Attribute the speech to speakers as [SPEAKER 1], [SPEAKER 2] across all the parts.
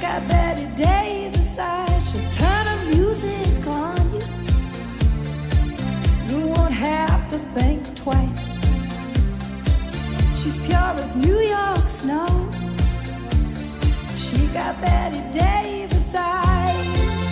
[SPEAKER 1] got Betty Davis eyes. She'll turn her music on you. You won't have to think twice. She's pure as New York snow. She got Betty Davis eyes.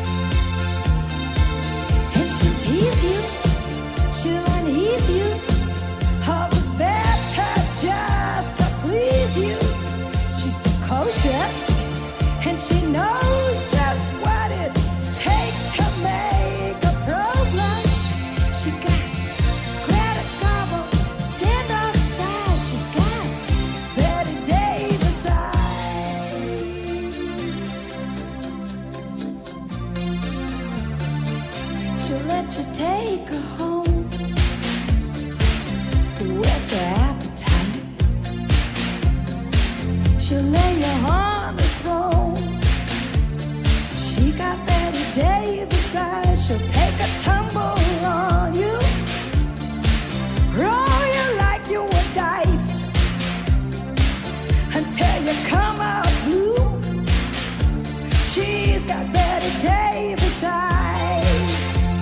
[SPEAKER 1] And she'll tease you, she'll unease you, all the better just to please you. She's precocious, and she knows just what it takes to make a pro blush. She got Greta Garbo, stand off side. She's got Betty Davis eyes. She'll let you take her home. What's her appetite? She'll lay you on the throne. She got Betty Davis eyes. She'll take a tumble on you, roll you like you were dice, until you come out blue. She's got Betty Davis eyes.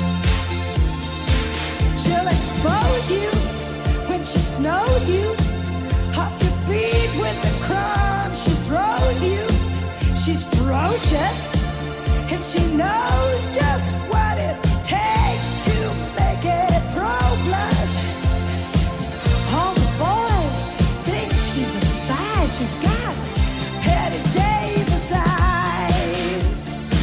[SPEAKER 1] She'll expose you when she snows you, off your feet with the crumbs she throws you. She's ferocious, and she knows just what it takes to make it pro blush. All the boys think she's a spy. She's got Betty Davis eyes.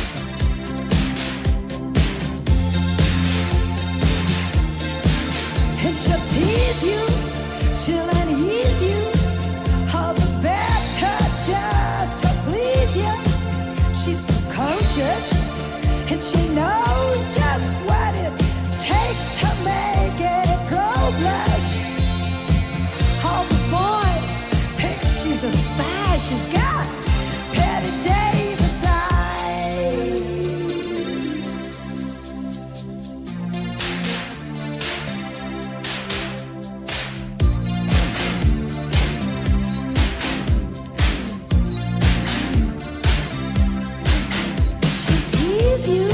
[SPEAKER 1] And she'll tease you, she'll unease you, all the better just to please you. She's precocious, and she knows just what it takes to make it pro blush. All the boys think she's a spy. She's got Betty Davis eyes. She'll tease you,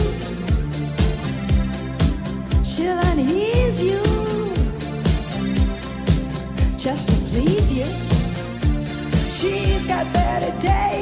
[SPEAKER 1] she'll unease you, just to please you. She's got Betty Davis.